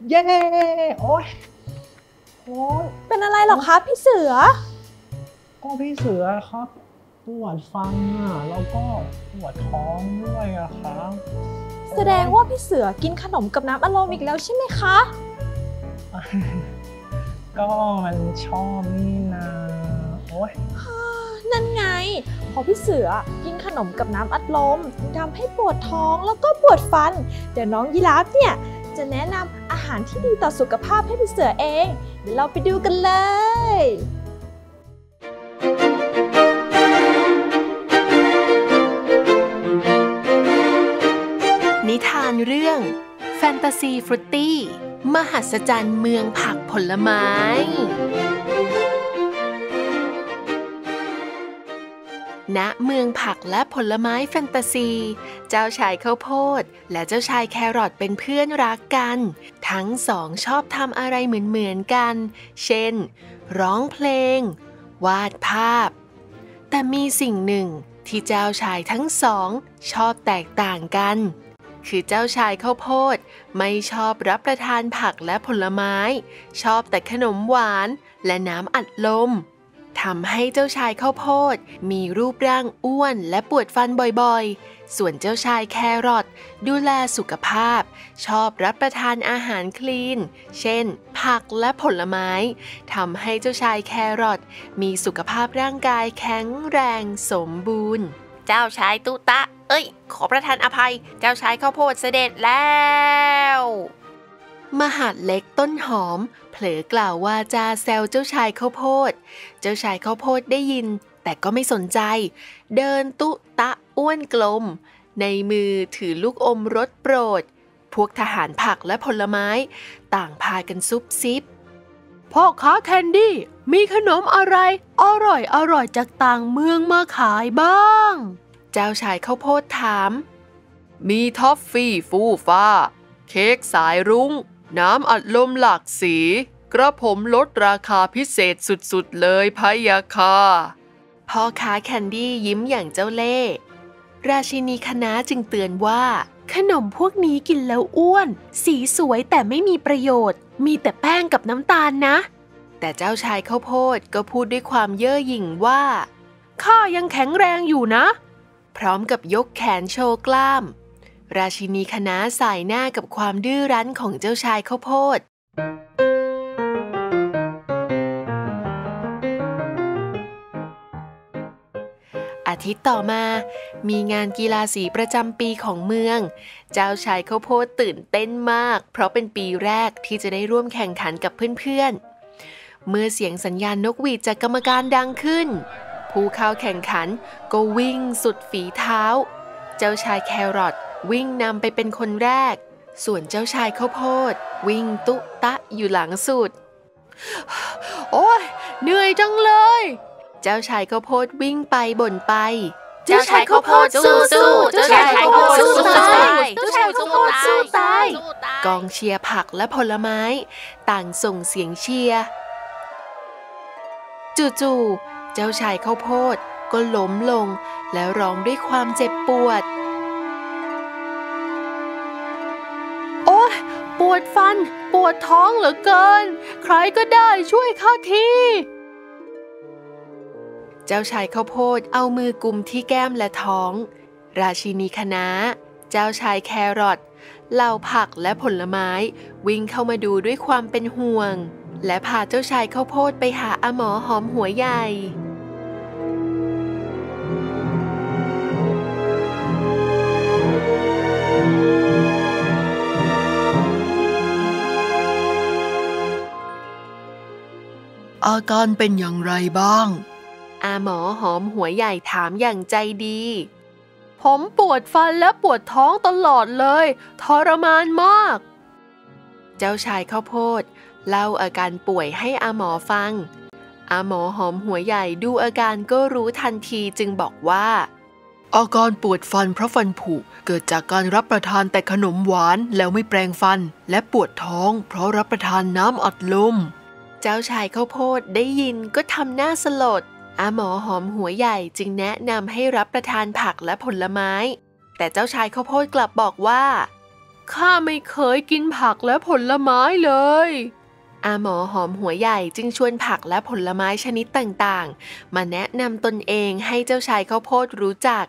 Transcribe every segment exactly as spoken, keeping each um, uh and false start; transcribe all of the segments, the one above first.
เย้โอ๊ยโอ๊ยเป็นอะไรหรอคะพี่เสือก็พี่เสือครับปวดฟันอ่ะแล้วก็ปวดท้องด้วยอะครับแสดงว่าพี่เสือกินขนมกับน้ำอารมณ์อีกแล้วใช่ไหมคะก็มันชอบนี่นะโอ๊ยนั่นไงพอพี่เสือกินขนมกับน้ำอัดลมทำให้ปวดท้องแล้วก็ปวดฟันเดี๋ยวน้องยีราฟเนี่ยจะแนะนำอาหารที่ดีต่อสุขภาพให้พี่เสือเองเดี๋ยวเราไปดูกันเลยนิทานเรื่องแฟนตาซีฟรุตตี้มหัศจรรย์เมืองผักผลไม้ณเมืองผักและผลไม้แฟนตาซีเจ้าชายข้าวโพดและเจ้าชายแครอทเป็นเพื่อนรักกันทั้งสองชอบทำอะไรเหมือนๆกันเช่นร้องเพลงวาดภาพแต่มีสิ่งหนึ่งที่เจ้าชายทั้งสองชอบแตกต่างกันคือเจ้าชายข้าวโพดไม่ชอบรับประทานผักและผลไม้ชอบแต่ขนมหวานและน้ำอัดลมทำให้เจ้าชายข้าวโพดมีรูปร่างอ้วนและปวดฟันบ่อยๆส่วนเจ้าชายแครอทดูแลสุขภาพชอบรับประทานอาหารคลีนเช่นผักและผลไม้ทำให้เจ้าชายแครอทมีสุขภาพร่างกายแข็งแรงสมบูรณ์เจ้าชายตุตะเอ้ยขอประทานอภัยเจ้าชายข้าวโพดเสด็จแล้วมหาดเล็กต้นหอมเผลอกล่าวว่าจาแซวเจ้าชายข้าวโพดเจ้าชายข้าวโพดได้ยินแต่ก็ไม่สนใจเดินตุตะอ้วนกลมในมือถือลูกอมรสโปรดพวกทหารผักและผลไม้ต่างพากันซุบซิบพ่อค้าแคนดี้มีขนมอะไรอร่อยอร่อยจากต่างเมืองมาขายบ้างเจ้าชายข้าวโพดถามมีท็อฟฟี่ฟูฟ้าเค้กสายรุ้งน้ำอัดลมหลากสีกระผมลดราคาพิเศษสุดๆเลยพะยะค่ะพ่อค้าแคนดี้ยิ้มอย่างเจ้าเล่ห์ราชินีคณะจึงเตือนว่าขนมพวกนี้กินแล้วอ้วนสีสวยแต่ไม่มีประโยชน์มีแต่แป้งกับน้ำตาลนะแต่เจ้าชายข้าวโพดก็พูดด้วยความเย่อหยิ่งว่าข้ายังแข็งแรงอยู่นะพร้อมกับยกแขนโชว์กล้ามราชินีคณะสายหน้ากับความดื้อรั้นของเจ้าชายข้าวโพดอาทิตย์ต่อมามีงานกีฬาสีประจำปีของเมืองเจ้าชายข้าวโพดตื่นเต้นมากเพราะเป็นปีแรกที่จะได้ร่วมแข่งขันกับเพื่อนๆเมื่อเสียงสัญญาณนกหวีดจากกรรมการดังขึ้นผู้เข้าแข่งขันก็วิ่งสุดฝีเท้าเจ้าชายแครอทวิ่งนำไปเป็นคนแรกส่วนเจ้าชายข้าวโพดวิ่งตุตะอยู่หลังสุดโอ้ยเหนื่อยจังเลยเจ้าชายข้าวโพดวิ่งไปบ่นไปเจ้าชายข้าวโพดสู้สู้เจ้าชายข้าวโพดสู้ตายเจ้าชายข้าวโพดสู้ตายกองเชียร์ผักและผลไม้ต่างส่งเสียงเชียร์จู่ๆเจ้าชายข้าวโพดก็ล้มลงแล้วร้องด้วยความเจ็บปวดโอ๊ยปวดฟันปวดท้องเหลือเกินใครก็ได้ช่วยข้าทีเจ้าชายข้าวโพดเอามือกุมที่แก้มและท้องราชินีคณะเจ้าชายแครอทเหล่าผักและผลไม้วิ่งเข้ามาดูด้วยความเป็นห่วงและพาเจ้าชายข้าวโพดไปหาอาหมอหอมหัวใหญ่อาการเป็นอย่างไรบ้างอาหมอหอมหัวใหญ่ถามอย่างใจดีผมปวดฟันและปวดท้องตลอดเลยทรมานมากเจ้าชายข้าวโพดเล่าอาการป่วยให้อาหมอฟังอาหมอหอมหัวใหญ่ดูอาการก็รู้ทันทีจึงบอกว่าอาการปวดฟันเพราะฟันผุเกิดจากการรับประทานแต่ขนมหวานแล้วไม่แปรงฟันและปวดท้องเพราะรับประทานน้ำอัดลมเจ้าชายข้าวโพดได้ยินก็ทำหน้าสลดอาหมอหอมหัวใหญ่จึงแนะนำให้รับประทานผักและผลไม้แต่เจ้าชายข้าวโพดกลับบอกว่าข้าไม่เคยกินผักและผลไม้เลยอาหมอหอมหัวใหญ่จึงชวนผักและผลไม้ชนิดต่างๆมาแนะนำตนเองให้เจ้าชายข้าวโพดรู้จัก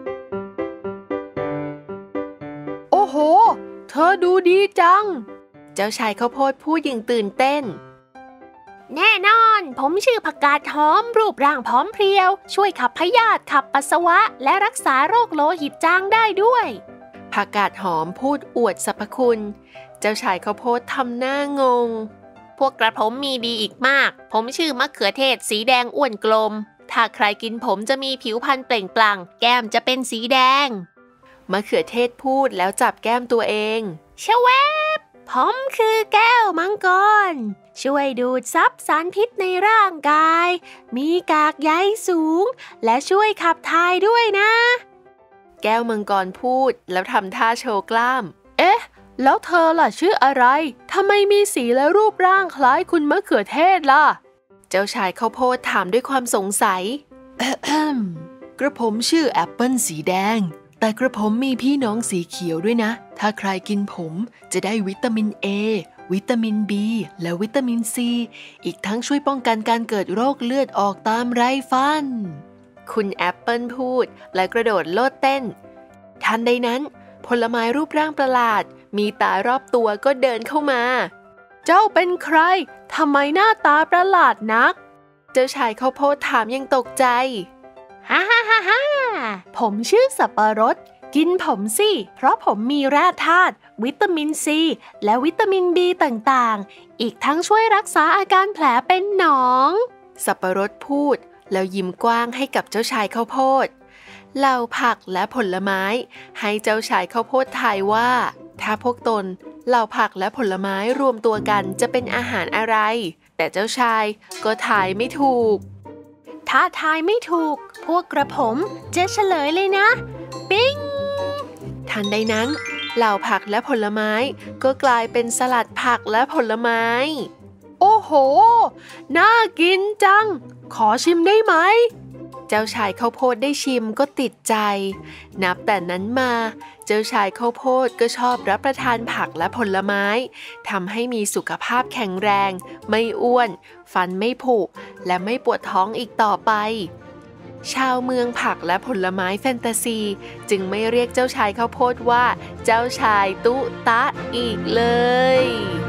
โอ้โหเธอดูดีจังเจ้าชายข้าวโพดพูดอย่างตื่นเต้นแน่นอนผมชื่อผักกาดหอมรูปร่างผอมเพรียวช่วยขับพยาธิขับปัสสาวะและรักษาโรคโลหิตจางได้ด้วยผักกาดหอมพูดอวดสรรพคุณเจ้าชายข้าวโพดทำหน้างงพวกกระผมมีดีอีกมากผมชื่อมะเขือเทศสีแดงอ้วนกลมถ้าใครกินผมจะมีผิวพรรณเปล่งปลั่งแก้มจะเป็นสีแดงมะเขือเทศพูดแล้วจับแก้มตัวเองชะแวบผมคือแก้วมังกรช่วยดูดซับสารพิษในร่างกายมีกากใยสูงและช่วยขับถ่ายด้วยนะแก้วมังกรพูดแล้วทำท่าโชว์กล้ามเอ๊ะแล้วเธอล่ะชื่ออะไรทำไมมีสีและรูปร่างคล้ายคุณมะเขือเทศล่ะเจ้าชายข้าวโพดถามด้วยความสงสัย กระผมชื่อแอปเปิ้ลสีแดงแต่กระผมมีพี่น้องสีเขียวด้วยนะถ้าใครกินผมจะได้วิตามิน A วิตามิน B และวิตามิน C อีกทั้งช่วยป้องกันการเกิดโรคเลือดออกตามไรฟันคุณแอปเปิลพูดและกระโดดโลดเต้นทันใดนั้นผลไม้รูปร่างประหลาดมีตารอบตัวก็เดินเข้ามาเจ้าเป็นใครทำไมหน้าตาประหลาดนักเจ้าชายข้าวโพดถามยังตกใจฮ่าฮ่าฮ่าฮ่าผมชื่อสับปะรดกินผมสิเพราะผมมีแร่ธาตุวิตามินซีและวิตามินบีต่างๆอีกทั้งช่วยรักษาอาการแผลเป็นหนองสับปะรดพูดแล้วยิ้มกว้างให้กับเจ้าชายข้าวโพดเหล่าผักและผลไม้ให้เจ้าชายข้าวโพดทายว่าถ้าพวกตนเหล่าผักและผลไม้รวมตัวกันจะเป็นอาหารอะไรแต่เจ้าชายก็ทายไม่ถูกถ้าทายไม่ถูกพวกกระผมจะเฉลยเลยนะปิ๊งทันใดนั้นเหล่าผักและผลไม้ก็กลายเป็นสลัดผักและผลไม้โอ้โหน่ากินจังขอชิมได้ไหมเจ้าชายข้าวโพดได้ชิมก็ติดใจนับแต่นั้นมาเจ้าชายข้าวโพดก็ชอบรับประทานผักและผลไม้ทำให้มีสุขภาพแข็งแรงไม่อ้วนฟันไม่ผุและไม่ปวดท้องอีกต่อไปชาวเมืองผักและผลไม้แฟนตาซีจึงไม่เรียกเจ้าชายข้าวโพดว่าเจ้าชายตุ๊ตะอีกเลย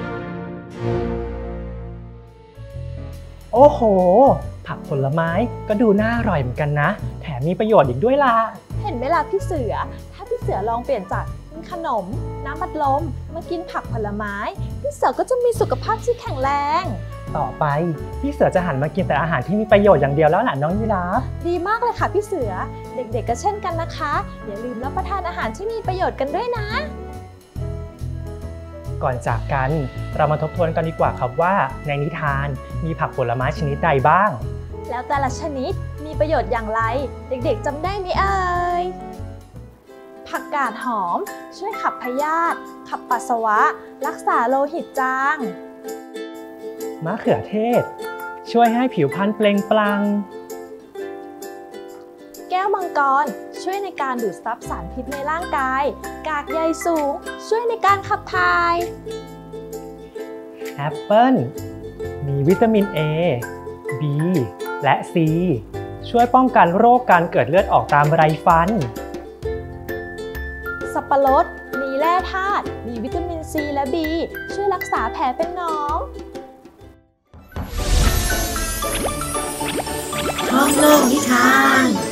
โอ้โหผักผลไม้ก็ดูน่าอร่อยเหมือนกันนะแถมมีประโยชน์อีกด้วยล่ะเห็นไหมล่ะพี่เสือถ้าพี่เสือลองเปลี่ยนจากกินขนมน้ำอัดลมมากินผักผลไม้พี่เสือก็จะมีสุขภาพที่แข็งแรงต่อไปพี่เสือจะหันมากินแต่อาหารที่มีประโยชน์อย่างเดียวแล้วล่ะน้องยีราฟดีมากเลยค่ะพี่เสือเด็กๆก็เช่นกันนะคะอย่าลืมรับประทานอาหารที่มีประโยชน์กันด้วยนะก่อนจากกันเรามาทบทวนกันดีกว่าครับว่าในนิทานมีผักผลไม้ชนิดใดบ้างแล้วแต่ละชนิดมีประโยชน์อย่างไรเด็กๆจำได้ไหมเอ่ยผักกาดหอมช่วยขับพยาธิขับปัสสาวะรักษาโลหิตจางมะเขือเทศช่วยให้ผิวพรรณเปล่งปลั่งแก้วมังกรช่วยในการดูดซับสารพิษในร่างกายกากใยสูงช่วยในการขับถ่ายแอปเปิ้ลมีวิตามิน A B และ C ช่วยป้องกันโรคการเกิดเลือดออกตามไรฟันสับปะรดมีแร่ธาตุมีวิตามิน C และ B ช่วยรักษาแผลเป็นหนองห้องโลกนิทาน